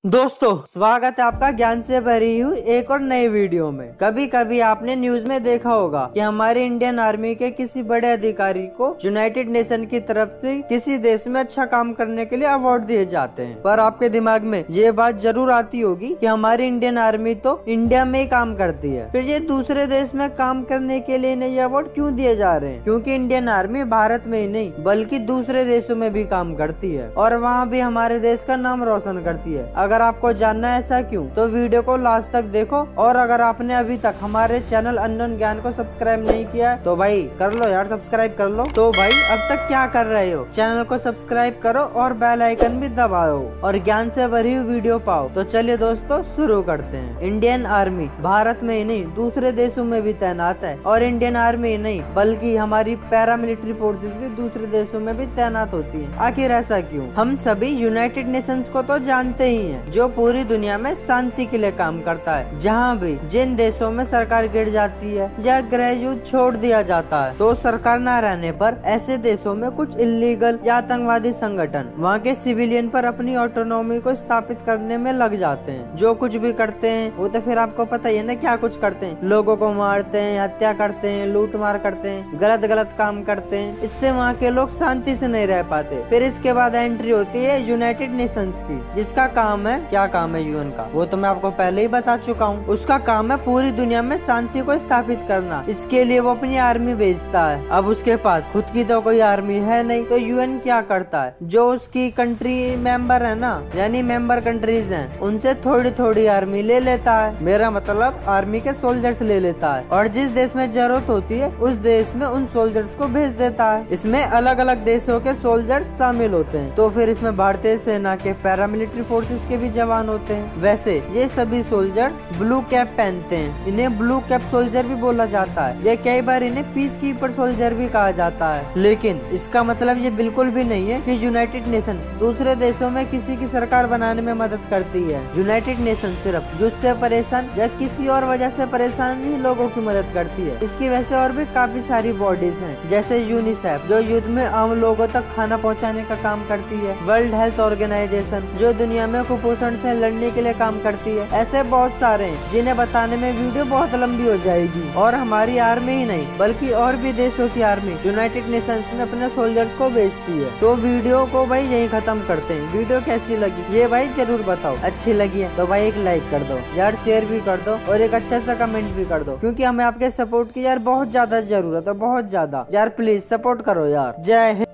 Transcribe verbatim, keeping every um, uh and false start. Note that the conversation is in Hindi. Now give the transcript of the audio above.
दोस्तों स्वागत है आपका ज्ञान से भरी हुई एक और नई वीडियो में। कभी कभी आपने न्यूज में देखा होगा कि हमारी इंडियन आर्मी के किसी बड़े अधिकारी को यूनाइटेड नेशन की तरफ से किसी देश में अच्छा काम करने के लिए अवार्ड दिए जाते हैं। पर आपके दिमाग में ये बात जरूर आती होगी कि हमारी इंडियन आर्मी तो इंडिया में ही काम करती है, फिर ये दूसरे देश में काम करने के लिए इन्हें ये अवार्ड क्यों दिए जा रहे हैं? क्योंकि इंडियन आर्मी भारत में ही नहीं बल्कि दूसरे देशों में भी काम करती है और वहाँ भी हमारे देश का नाम रोशन करती है। अगर आपको जानना है ऐसा क्यों, तो वीडियो को लास्ट तक देखो। और अगर आपने अभी तक हमारे चैनल अननोन ज्ञान को सब्सक्राइब नहीं किया है तो भाई कर लो यार, सब्सक्राइब कर लो। तो भाई अब तक क्या कर रहे हो, चैनल को सब्सक्राइब करो और बेल आइकन भी दबाओ और ज्ञान से भरी हुई वीडियो पाओ। तो चलिए दोस्तों शुरू करते हैं। इंडियन आर्मी भारत में ही नहीं दूसरे देशों में भी तैनात है और इंडियन आर्मी ही नहीं बल्कि हमारी पैरामिलिट्री फोर्सेस भी दूसरे देशों में भी तैनात होती है। आखिर ऐसा क्यों? हम सभी यूनाइटेड नेशंस को तो जानते ही हैं, जो पूरी दुनिया में शांति के लिए काम करता है। जहाँ भी जिन देशों में सरकार गिर जाती है या गृह युद्ध छोड़ दिया जाता है तो सरकार न रहने पर ऐसे देशों में कुछ इलीगल या आतंकवादी संगठन वहाँ के सिविलियन पर अपनी ऑटोनॉमी को स्थापित करने में लग जाते हैं। जो कुछ भी करते हैं वो तो फिर आपको पता ही है ना क्या कुछ करते हैं। लोगों को मारते हैं, हत्या करते हैं, लूट मार करते हैं, गलत गलत काम करते हैं। इससे वहाँ के लोग शांति से नहीं रह पाते। फिर इसके बाद एंट्री होती है यूनाइटेड नेशंस की, जिसका काम है, क्या काम है यूएन का वो तो मैं आपको पहले ही बता चुका हूँ। उसका काम है पूरी दुनिया में शांति को स्थापित करना। इसके लिए वो अपनी आर्मी भेजता है। अब उसके पास खुद की तो कोई आर्मी है नहीं, तो यूएन क्या करता है, जो उसकी कंट्री मेंबर है ना, यानी मेंबर कंट्रीज हैं, उनसे थोड़ी थोड़ी आर्मी ले लेता है। मेरा मतलब आर्मी के सोल्जर्स ले लेता है और जिस देश में जरूरत होती है उस देश में उन सोल्जर्स को भेज देता है। इसमें अलग अलग देशों के सोल्जर्स शामिल होते हैं। तो फिर इसमें भारतीय सेना के पैरामिलिट्री फोर्सेस के भी जवान होते हैं। वैसे ये सभी सोल्जर्स ब्लू कैप पहनते हैं। इन्हें ब्लू कैप सोल्जर भी बोला जाता है या कई बार इन्हें पीस कीपर सोल्जर भी कहा जाता है। लेकिन इसका मतलब ये बिल्कुल भी नहीं है कि यूनाइटेड नेशन दूसरे देशों में किसी की सरकार बनाने में मदद करती है। यूनाइटेड नेशन सिर्फ युद्ध से परेशान या किसी और वजह से परेशान ही लोगों की मदद करती है। इसकी वजह से और भी काफी सारी बॉडीज हैं, जैसे यूनिसेफ जो युद्ध में आम लोगों तक खाना पहुँचाने का काम करती है, वर्ल्ड हेल्थ ऑर्गेनाइजेशन जो दुनिया में कुपोषण से लड़ने के लिए काम करती है। ऐसे बहुत सारे हैं जिन्हें बताने में वीडियो बहुत लंबी हो जाएगी। और हमारी आर्मी ही नहीं बल्कि और भी देशों की आर्मी यूनाइटेड नेशंस में अपने सोल्जर्स को भेजती है। तो वीडियो को भाई यही खत्म करते हैं। वीडियो कैसी लगी ये भाई जरूर बताओ। अच्छी लगी है तो भाई एक लाइक कर दो यार, शेयर भी कर दो और एक अच्छा सा कमेंट भी कर दो, क्योंकि हमें आपके सपोर्ट की यार बहुत ज्यादा जरूरत है, बहुत ज्यादा यार। प्लीज सपोर्ट करो यार। जय हिंद।